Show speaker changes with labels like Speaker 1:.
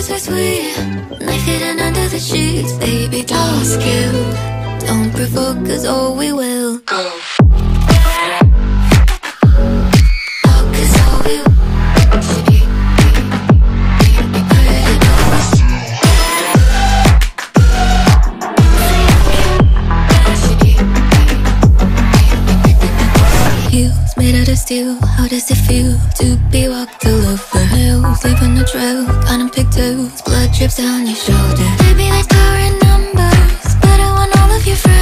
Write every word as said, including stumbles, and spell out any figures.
Speaker 1: is so sweet. Knife hidden under the sheets. Baby, don't skill. Don't provoke, cause oh, we will go. Oh, cause oh, we will. Heels made out of steel. How does it feel to be walked all over hills? Leaving a trail, cotton pigtails. Blood drips down your shoulder. Baby, there's power in numbers, but I want all of your friends.